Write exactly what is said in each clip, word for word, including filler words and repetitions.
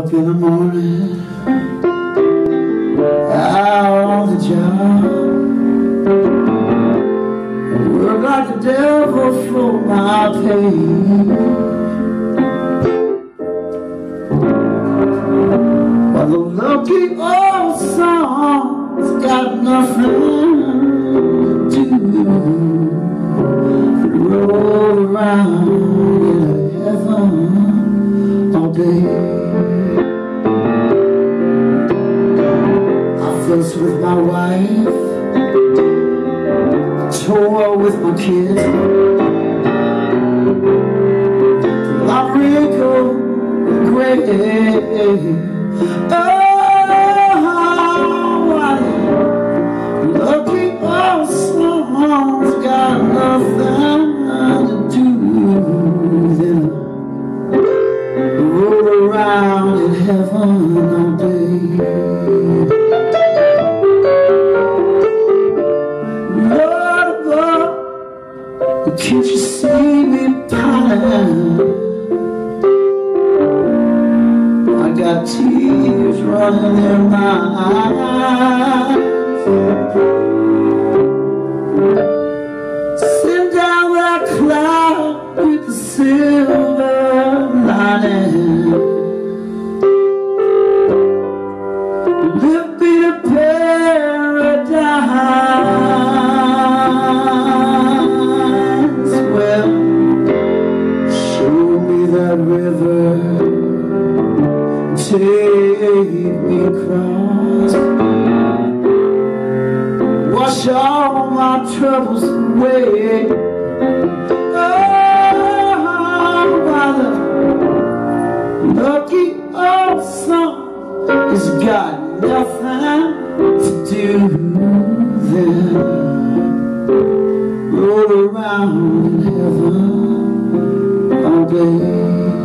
up in the morning, out on the job, work like the devil for my pay. While the lucky old song's got nothing to do, roll around in heaven all day. I fuss with my wife, toil with my kids, I wrinkle and gray. Oh, lucky old song's got nothing to do than roll around in heaven all day. Lord above, can't you see me pining? I got tears running in my eyes. Send down that cloud with the silver lining. Lift me to paradise. Well, show me that river, take me across, wash all my troubles away. Oh, by the lucky old song has got nothing to do then roll around in heaven all day.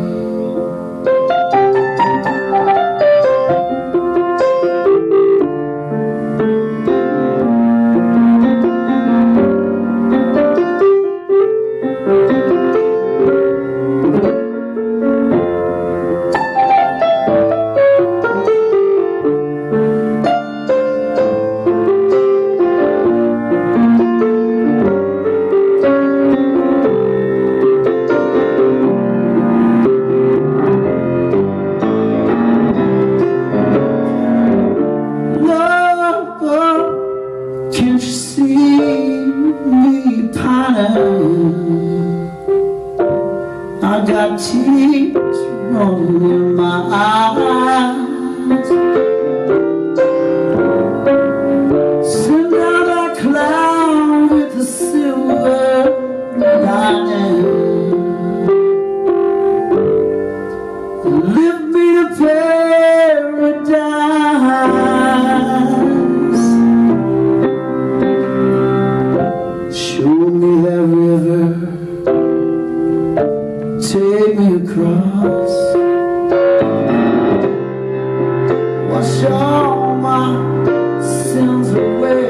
Can't you see me pining? I got tears rolling in my eyes. Send out that cloud with the silver lining. Lift me to paradise. Show me that river, take me across, wash all my sins away.